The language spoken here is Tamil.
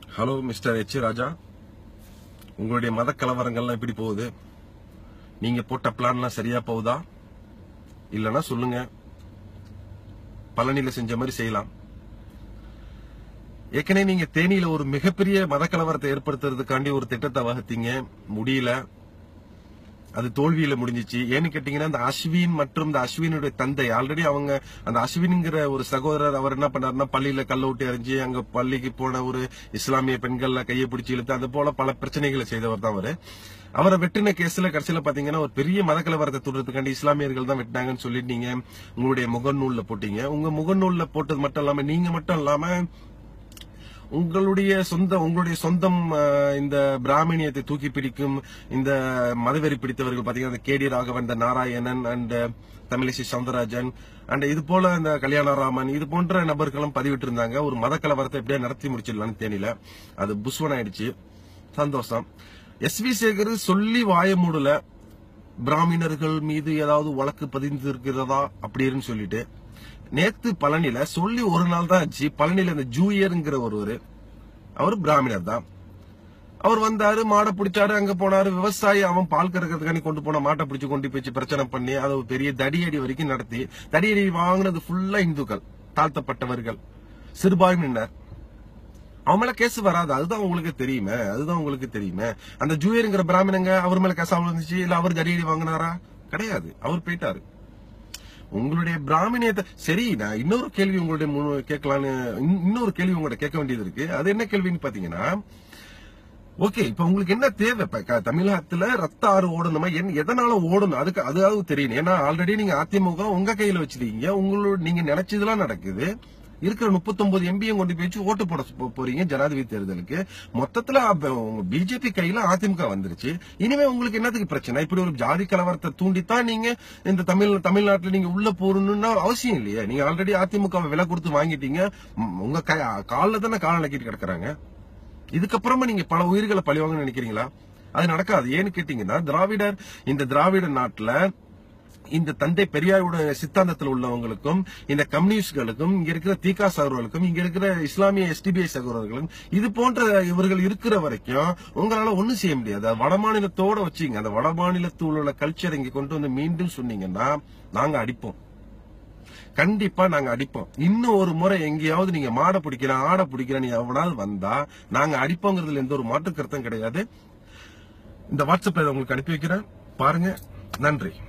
ஹலோ மிஸ்டர் எச் ராஜா, உங்களுடைய மத கலவரங்கள்லாம் எப்படி போகுது? நீங்க போட்ட பிளான்லாம் சரியா போகுதா? இல்லனா சொல்லுங்க, பழனியில செஞ்ச மாதிரி செய்யலாம். ஏற்கனவே நீங்க தேனியில ஒரு மிகப்பெரிய மத கலவரத்தை ஏற்படுத்துறதுக்காண்டி ஒரு திட்டத்தை வகுத்தீங்க, முடியல. அது தோல்வியில முடிஞ்சிச்சு. ஏன்னு கேட்டீங்கன்னா, அந்த அஸ்வின் மற்றும் இந்த அஸ்வினுடைய தந்தை ஆல்ரெடி அவங்க அந்த அஸ்வின்ங்கிற ஒரு சகோதரர் அவர் என்ன பண்ணாருன்னா, பள்ளியில கல்ல விட்டு எறிஞ்சு அங்க பள்ளிக்கு போன ஒரு இஸ்லாமிய பெண்கள்ல கையை பிடிச்சி இழுத்து அது போல பல பிரச்சனைகளை செய்தவர் தான் அவரு. அவரை வெட்டின கேஸ்ல கடைசியில பாத்தீங்கன்னா ஒரு பெரிய மத கலவரத்தை தூண்டுறதுக்காண்டி இஸ்லாமியர்கள் தான் வெட்டினாங்கன்னு சொல்லிட்டு நீங்க உங்களுடைய முகநூல்ல போட்டீங்க. உங்க முகநூல்ல போட்டது மட்டும் இல்லாம நீங்க மட்டும் இல்லாம உங்களுடைய சொந்தம் இந்த பிராமணியத்தை தூக்கி பிடிக்கும் இந்த மதவெறி பிடித்தவர்கள் பாத்தீங்கன்னா கேடி ராகவன், இந்த நாராயணன் அண்ட் தமிழிசை சவுந்தரராஜன் அண்ட் இது போல இந்த கல்யாணராமன் இது போன்ற நபர்களும் பதிவிட்டு இருந்தாங்க. ஒரு மத கலவரத்தை எப்படியா நடத்தி முடிச்சிடலான்னு தேனில. அது புஷ்வன் ஆயிடுச்சு. சந்தோஷம். எஸ்.வி. சேகர் சொல்லி வாய மூடல, பிராமணர்கள் மீது ஏதாவது வழக்கு பதிந்து இருக்கிறதா அப்படின்னு சொல்லிட்டு. நேத்து பழனியில சொல்லி ஒரு நாள் தான் ஆச்சு. பழனியில இந்த ஜூயர்ங்கிற ஒருவர், அவர் பிராமணர் தான். அவர் வந்தாரு, மாடை பிடிச்சாரு, அங்க போனாரு. விவசாயி அவன் பால் கறக்கிறதுக்காண்டி கொண்டு போன மாட்டை பிடிச்சு கொண்டு போய் பிரச்சனை பண்ணி அதை ஒரு பெரிய தடியடி வரைக்கும் நடத்தி, தடியடி வாங்கினது ஃபுல்லா இந்துக்கள், தாழ்த்தப்பட்டவர்கள், சிறுபான்மையினர். அவன் மேல கேஸ் வராது, அதுதான் உங்களுக்கு தெரியுமே. அந்த ஜூயருங்கிற பிராமணங்க அவர் மேல கேஸ் வந்துச்சு இல்ல அவர் தடியடி வாங்கினாரா? கிடையாது, அவர் போயிட்டாரு. உங்களுடைய பிராமணியத்தை சரி. நான் இன்னொரு கேள்வி உங்களுடைய கேட்கலான்னு இன்னொரு கேள்வி உங்கள்ட்ட கேட்க வேண்டியது இருக்கு. அது என்ன கேள்வின்னு பாத்தீங்கன்னா, ஓகே இப்ப உங்களுக்கு என்ன தேவை? தமிழகத்துல ரத்த ஆறு ஓடணுமா? எதனால ஓடணும்? அதாவது தெரியணும். ஏன்னா ஆல்ரெடி நீங்க அதிமுக உங்க கையில வச்சிருக்கீங்க. நீங்க நினைச்சதெல்லாம் நடக்குது. இருக்கிற 39 எம்பியும் கொண்டு போய் ஓட்டு போட போறீங்க ஜனாதிபதி தேர்தலுக்கு. மொத்தத்துல பிஜேபி கையில அதிமுக வந்துருச்சு. இனிமே உங்களுக்கு என்னத்துக்கு பிரச்சனை? இப்படி ஒரு ஜாதி கலவரத்தை தூண்டித்தான் நீங்க இந்த தமிழ்நாட்டுல நீங்க உள்ள போறணும்னா அவசியம் இல்லையே. நீங்க ஆல்ரெடி அதிமுக விலை கொடுத்து வாங்கிட்டீங்க. உங்க காலில் தானே கால நக்கிட்டு கிடக்குறாங்க. இதுக்கப்புறமா நீங்க பல உயிர்களை பழிவாங்கன்னு நினைக்கிறீங்களா? அது நடக்காது. ஏன்னு கேட்டீங்கன்னா, இந்த திராவிட நாட்டுல இந்த தந்தை பெரியாரோட சித்தாந்தத்தில் உள்ளவங்களுக்கும், இந்த கம்யூனிஸ்டுகளுக்கும், இங்க இருக்கிற தீகா சகோதரர்களுக்கும், இங்க இருக்கிற இஸ்லாமிய எஸ்டிபிஐ சகோதரர்களும் இது போன்ற இவர்கள் இருக்கிற வரைக்கும் உங்களால ஒண்ணும் செய்ய முடியாது. வடமாநிலத்தோட வச்சுங்க. அந்த வடமாநிலத்தில் உள்ள கல்ச்சர் இங்க கொண்டு வந்து மீண்டும் சொன்னீங்கன்னா நாங்க அடிப்போம். கண்டிப்பா நாங்க அடிப்போம். இன்னும் ஒரு முறை எங்கேயாவது நீங்க மாடை பிடிக்கிறேன் ஆடை பிடிக்கிறேன் நீ எவனாவது வந்தா நாங்க அடிப்போங்கிறதுல எந்த ஒரு மாற்று கருத்தும் கிடையாது. இந்த வாட்ஸ்அப்ல உங்களுக்கு அனுப்பி வைக்கிறேன், பாருங்க. நன்றி.